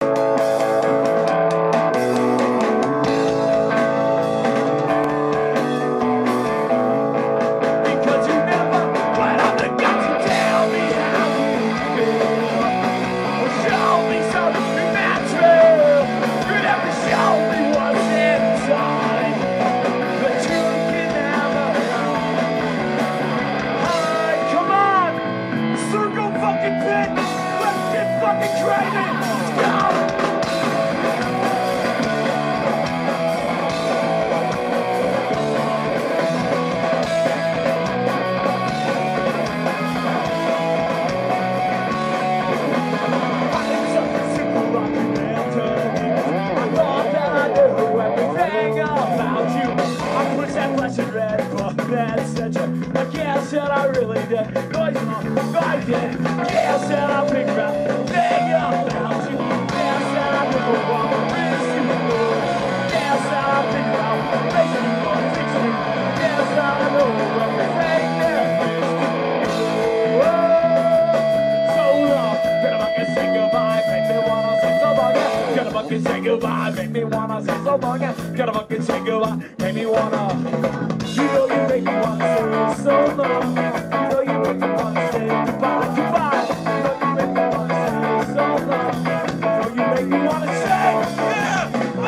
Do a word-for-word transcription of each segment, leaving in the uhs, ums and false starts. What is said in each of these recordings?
Say goodbye, make me wanna say so long. Gotta fucking say goodbye, make me wanna. You know you make me wanna say so long. You know you make me wanna say goodbye, goodbye. You know you make me wanna say so long. You know you make me wanna say yeah,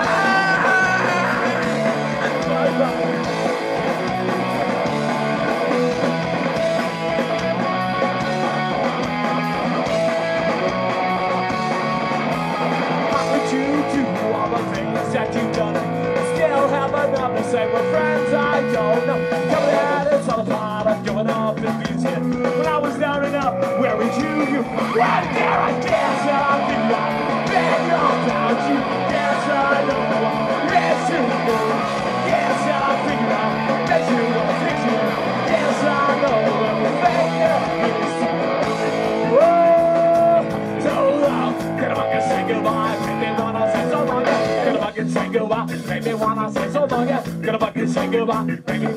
bye bye. That you've done still have enough to say we're friends. I don't know. Coming at it's all apart. I'm going up in music. When I was down and out, where was you? You right there. I guess that I think I beg about you. Yes, I know. Yes, you know. Yes, I figure out that you want to fix it. Yes, I know. We're fake it. Whoa, so long. Can I fucking say goodbye? Maybe when I say so long. Say goodbye, make me wanna say so long, yeah. Gonna fucking say goodbye, make me